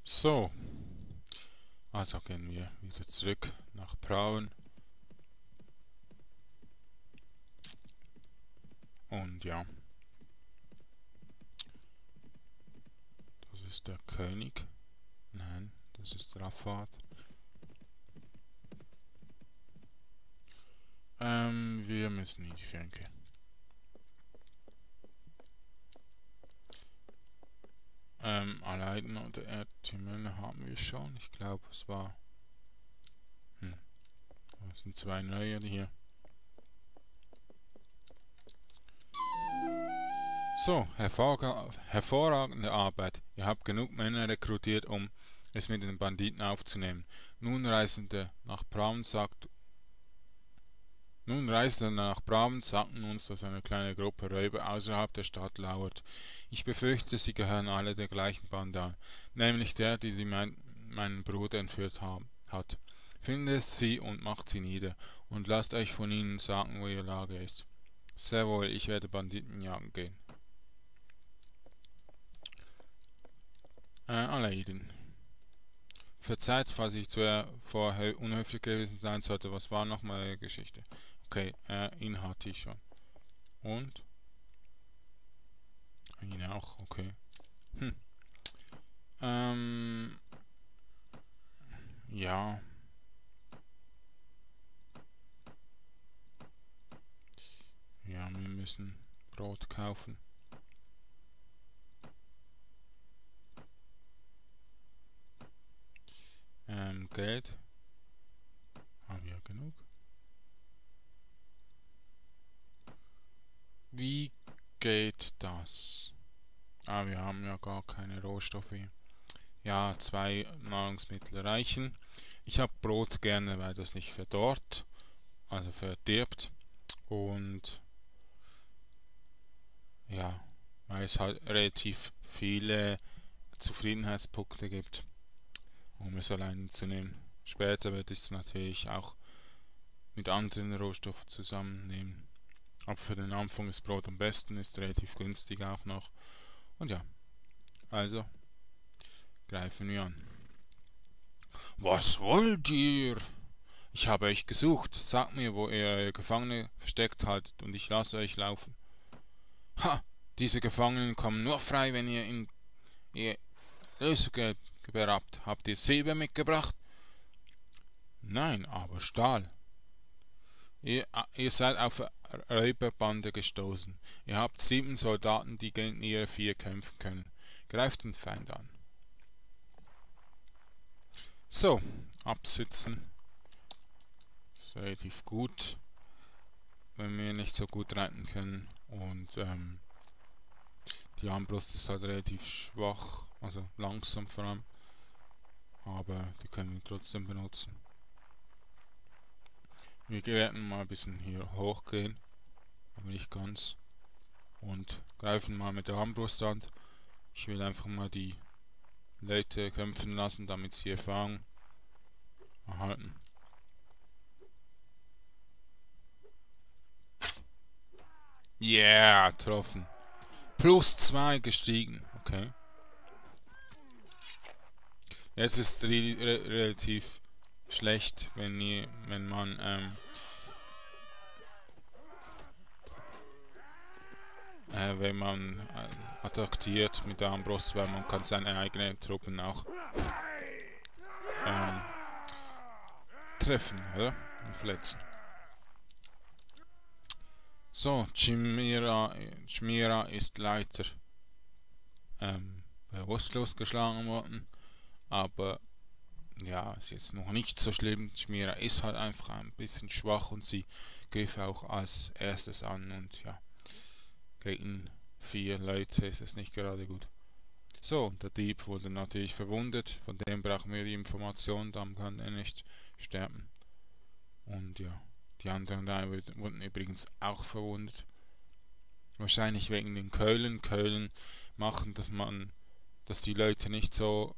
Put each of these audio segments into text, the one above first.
So, also gehen wir wieder zurück nach Prauen. Und ja, das ist der König. Nein, das ist Raffat. Wir müssen in die Schenke. Aleiden oder Erdtümel haben wir schon. Ich glaube, es war. Das sind zwei neue hier. So, hervorragende Arbeit. Ihr habt genug Männer rekrutiert, um es mit den Banditen aufzunehmen. Nun Reisende nach Prauen sagten uns, dass eine kleine Gruppe Räuber außerhalb der Stadt lauert. Ich befürchte, sie gehören alle der gleichen Bande an, nämlich der, die meinen Bruder entführt hat. Findet sie und macht sie nieder, und lasst euch von ihnen sagen, wo ihr Lager ist. Sehr wohl, ich werde Banditen jagen gehen. Aleiden. Verzeiht, falls ich vorher unhöflich gewesen sein sollte. Was war nochmal eure Geschichte? Okay, ihn hatte ich schon. Und? Ihn auch, okay. Ja. Ja, wir müssen Brot kaufen. Geld. Haben wir genug? Wie geht das? Wir haben ja gar keine Rohstoffe hier. Ja, 2 Nahrungsmittel reichen. Ich habe Brot gerne, weil das nicht verdorrt, also verdirbt. Und ja, weil es halt relativ viele Zufriedenheitspunkte gibt, um es alleine zu nehmen. Später werde ich es natürlich auch mit anderen Rohstoffen zusammennehmen. Aber für den Anfang ist Brot am besten, ist relativ günstig auch noch. Und ja, also greifen wir an. Was wollt ihr? Ich habe euch gesucht. Sagt mir, wo ihr eure Gefangene versteckt haltet, und ich lasse euch laufen. Ha! Diese Gefangenen kommen nur frei, wenn ihr Lösegeld berappt. Habt ihr Silber mitgebracht? Nein, aber Stahl. Ihr seid auf eine Räuberbande gestoßen. Ihr habt 7 Soldaten, die gegen ihre 4 kämpfen können. Greift den Feind an. So, absitzen. Ist relativ gut, wenn wir nicht so gut reiten können. Und die Armbrust ist halt relativ schwach, also langsam vor allem. Aber die können wir trotzdem benutzen. Wir werden mal ein bisschen hier hochgehen, aber nicht ganz. Und greifen mal mit der Armbrust an. Ich will einfach mal die Leute kämpfen lassen, damit sie Erfahrung erhalten. Yeah, getroffen. +2 gestiegen, okay. Jetzt ist es relativ schlecht, wenn man attackiert mit der Armbrust, weil man kann seine eigenen Truppen auch treffen, oder? Und verletzen. So, Chimera ist leider bewusstlos geschlagen worden, aber ja, ist jetzt noch nicht so schlimm. Chimera ist halt einfach ein bisschen schwach und sie griff auch als erstes an, und ja, gegen 4 Leute ist es nicht gerade gut. So, der Dieb wurde natürlich verwundet, von dem brauchen wir die Information, dann kann er nicht sterben. Und ja, die anderen 3 wurden übrigens auch verwundet. Wahrscheinlich wegen den Keulen. Keulen machen, dass die Leute nicht so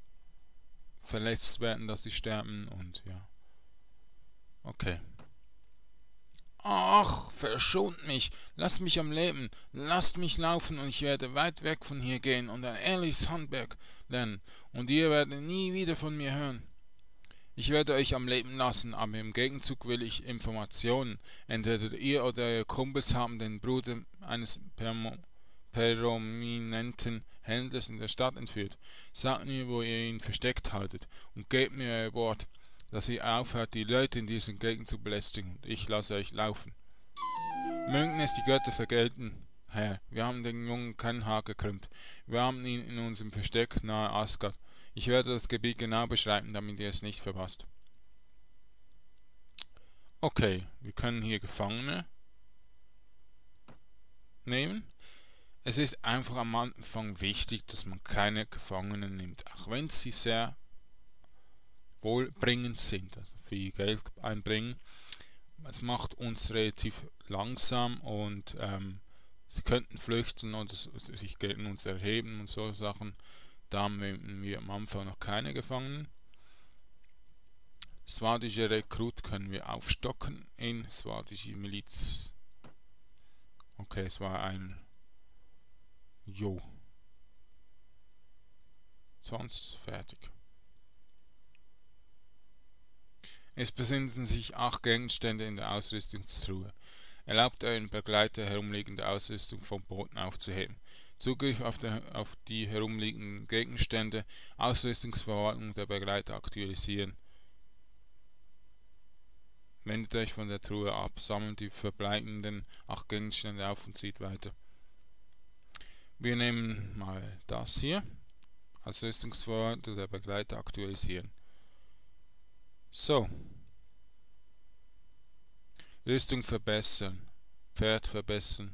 verletzt werden, dass sie sterben, und ja. Okay. Ach, verschont mich, lasst mich am Leben, lasst mich laufen und ich werde weit weg von hier gehen und ein ehrliches Handwerk lernen und ihr werdet nie wieder von mir hören. Ich werde euch am Leben lassen, aber im Gegenzug will ich Informationen. Entweder ihr oder euer Kumpels haben den Bruder eines prominenten Händlers in der Stadt entführt. Sagt mir, wo ihr ihn versteckt haltet und gebt mir euer Wort, dass ihr aufhört, die Leute in dieser Gegend zu belästigen und ich lasse euch laufen. Mögen es die Götter vergelten, Herr, wir haben den Jungen kein Haar gekrümmt. Wir haben ihn in unserem Versteck nahe Asgard. Ich werde das Gebiet genau beschreiben, damit ihr es nicht verpasst. Okay, wir können hier Gefangene nehmen. Es ist einfach am Anfang wichtig, dass man keine Gefangenen nimmt, auch wenn sie sehr wohlbringend sind, also viel Geld einbringen. Es macht uns relativ langsam und sie könnten flüchten oder sich gegen uns erheben und so Sachen. Da haben wir am Anfang noch keine Gefangenen. Swadische Rekrut können wir aufstocken in Swadische Miliz. Okay, es war ein Jo. Sonst fertig. Es befinden sich 8 Gegenstände in der Ausrüstungstruhe. Erlaubt euren Begleiter herumliegende Ausrüstung vom Boden aufzuheben. Zugriff auf die herumliegenden Gegenstände, Ausrüstungsverwaltung der Begleiter aktualisieren. Wendet euch von der Truhe ab, sammelt die verbleibenden 8 Gegenstände auf und zieht weiter. Wir nehmen mal das hier. Ausrüstungsverwaltung der Begleiter aktualisieren. So. Rüstung verbessern. Pferd verbessern.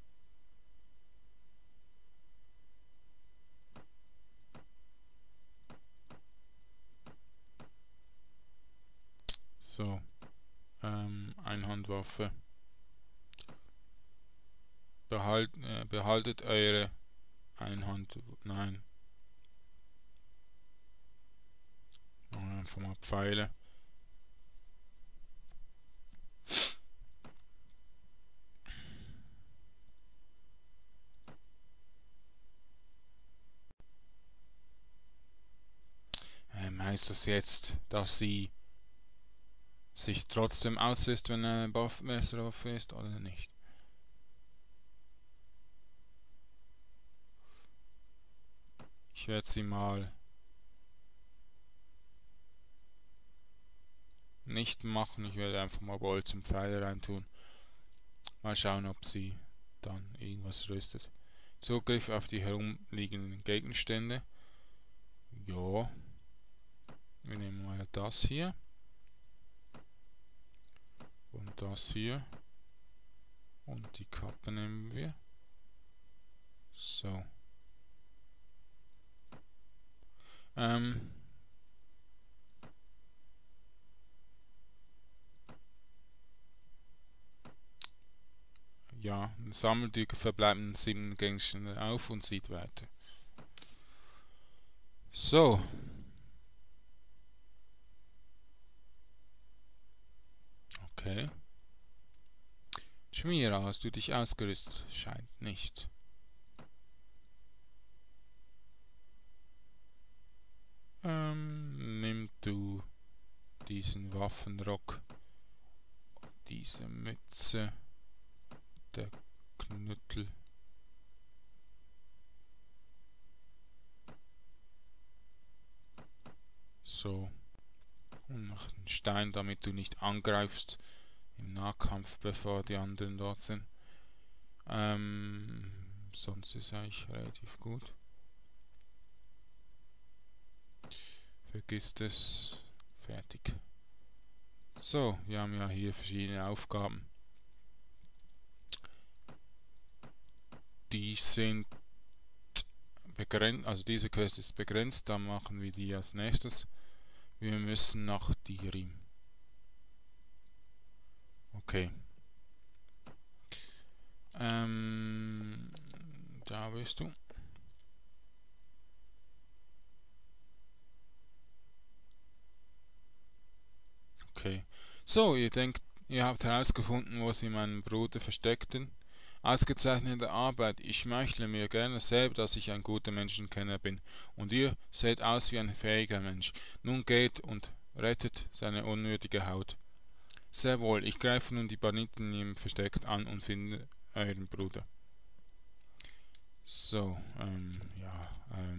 So. Einhandwaffe. Behaltet eure Einhand. Nein. Einfach mal Pfeile. Heißt das jetzt, dass sie sich trotzdem ausrüstet, wenn eine Messerwaffe ist oder nicht? Ich werde sie mal nicht machen. Ich werde einfach mal Bolz und Pfeile reintun. Mal schauen, ob sie dann irgendwas rüstet. Zugriff auf die herumliegenden Gegenstände. Ja. Wir nehmen mal das hier. Und das hier. Und die Kappe nehmen wir. So. Ja, sammelt die verbleibenden 7 Gegenstände auf und zieht weiter. So. Okay. Schmierer, hast du dich ausgerüstet? Scheint nicht. Nimm du diesen Waffenrock, diese Mütze, der Knüttel. So. Und noch einen Stein, damit du nicht angreifst im Nahkampf, bevor die anderen dort sind. Sonst ist eigentlich relativ gut. Vergisst es. Fertig. So, wir haben ja hier verschiedene Aufgaben. Die sind begrenzt, also diese Quest ist begrenzt, dann machen wir die als nächstes. Wir müssen nach Dirim. Okay. Da bist du. Okay. So, ihr denkt, Ihr habt herausgefunden, wo sie meinen Bruder versteckten. Ausgezeichnete Arbeit. Ich schmeichle mir gerne selber, dass ich ein guter Menschenkenner bin. Und ihr seht aus wie ein fähiger Mensch. Nun geht und rettet seine unnötige Haut. Sehr wohl, ich greife nun die Banditen in ihm versteckt an und finde euren Bruder. So, ja,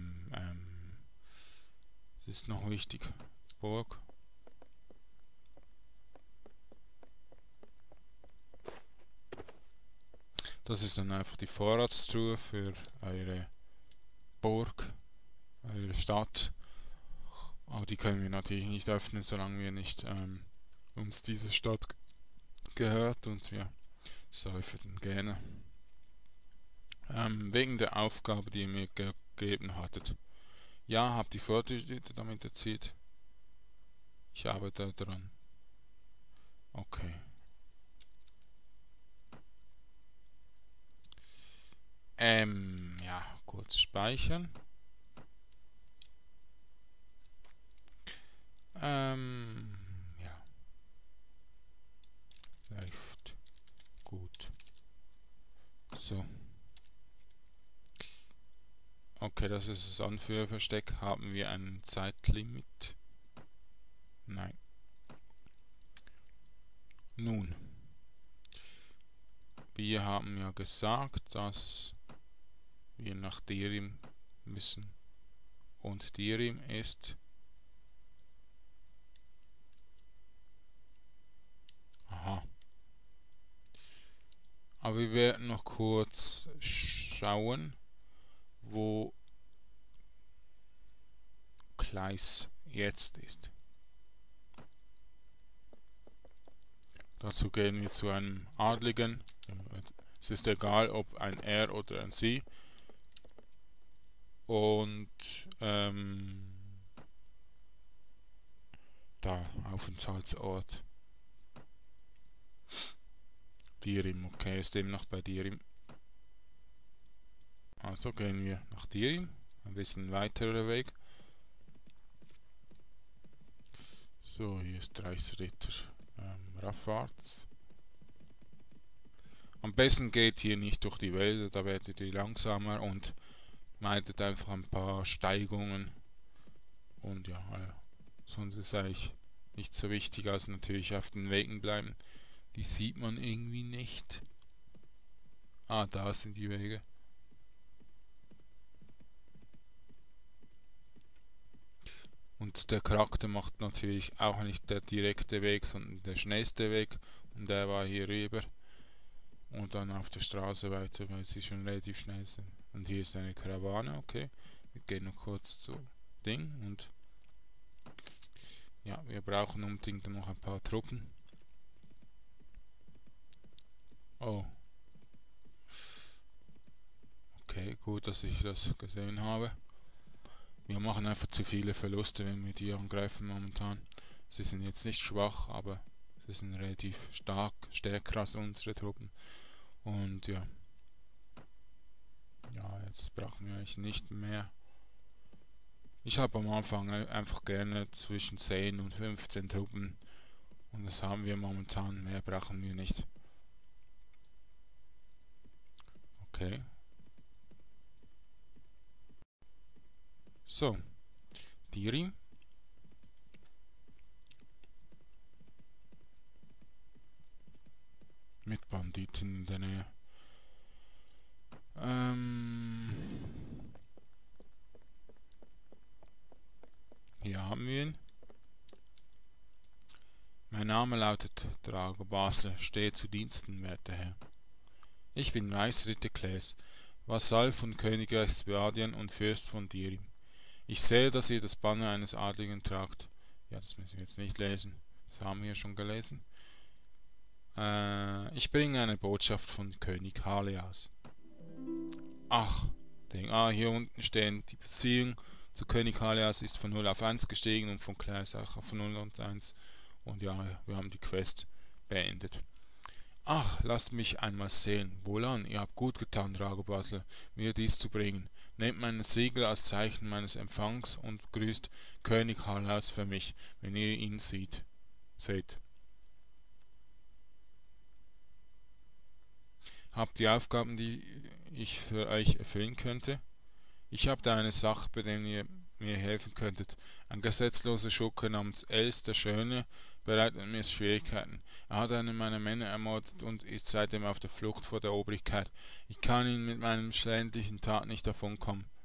das ist noch wichtig. Burg. Das ist dann einfach die Vorratstruhe für eure Burg, eure Stadt. Aber die können wir natürlich nicht öffnen, solange wir nicht uns diese Stadt gehört, und wir säuferten gerne. Wegen der Aufgabe, die ihr mir gegeben hattet. Ja, habt die Fortschritte damit erzielt? Ich arbeite daran. Okay. Ja, kurz speichern. Ja. Läuft gut. So. Okay, das ist das Anführerversteck. Haben wir ein Zeitlimit? Nein. Nun. Wir haben ja gesagt, dass wir nach Dirim müssen. Und Dirim ist... Aha. Aber wir werden noch kurz schauen, wo Kleis jetzt ist. Dazu gehen wir zu einem Adligen. Es ist egal, ob ein er oder ein sie. Und da, Aufenthaltsort. Dirim, okay, ist eben noch bei Dirim. Also gehen wir nach Dirim, ein bisschen weiterer Weg. So, hier ist Reichsritter Raffards. Am besten geht hier nicht durch die Wälder, da werdet ihr langsamer und meidet einfach ein paar Steigungen. Und ja, sonst ist eigentlich nicht so wichtig, als natürlich auf den Wegen bleiben. Die sieht man irgendwie nicht. Ah, da sind die Wege. Und der Charakter macht natürlich auch nicht der direkte Weg, sondern der schnellste Weg. Und der war hier rüber. Und dann auf der Straße weiter, weil sie schon relativ schnell sind. Und hier ist eine Karawane, okay. Wir gehen noch kurz zu Ding und ja, wir brauchen unbedingt noch ein paar Truppen. Oh. Okay, gut, dass ich das gesehen habe. Wir machen einfach zu viele Verluste, wenn wir die angreifen momentan. Sie sind jetzt nicht schwach, aber sie sind relativ stark, stärker als unsere Truppen. Und ja. Ja, jetzt brauchen wir eigentlich nicht mehr. Ich habe am Anfang einfach gerne zwischen 10 und 15 Truppen. Und das haben wir momentan, mehr brauchen wir nicht. Okay. So. Dirim. Mit Banditen in der Nähe. Hier haben wir ihn. Mein Name lautet Drago Basel, stehe zu Diensten, werter Herr. Ich bin Reichsritter Claes, Vasall von König Expedien und Fürst von Dirim. Ich sehe, dass ihr das Banner eines Adligen tragt. Ja, das müssen wir jetzt nicht lesen. Das haben wir schon gelesen. Ich bringe eine Botschaft von König Haleas. Ach, hier unten stehen, die Beziehung zu König Haleas ist von 0 auf 1 gestiegen und von Claes auch auf 0 und 1. Und ja, wir haben die Quest beendet. Ach, lasst mich einmal sehen. Wohlan, ihr habt gut getan, Drago Basel, mir dies zu bringen. Nehmt mein Siegel als Zeichen meines Empfangs und grüßt König Haleas für mich, wenn ihr ihn seht. Habt ihr Aufgaben, die ich für euch erfüllen könnte? Ich habe da eine Sache, bei der ihr mir helfen könntet. Ein gesetzloser Schurke namens Els der Schöne bereitet mir Schwierigkeiten. Er hat einen meiner Männer ermordet und ist seitdem auf der Flucht vor der Obrigkeit. Ich kann ihn mit meinem schändlichen Tat nicht davonkommen.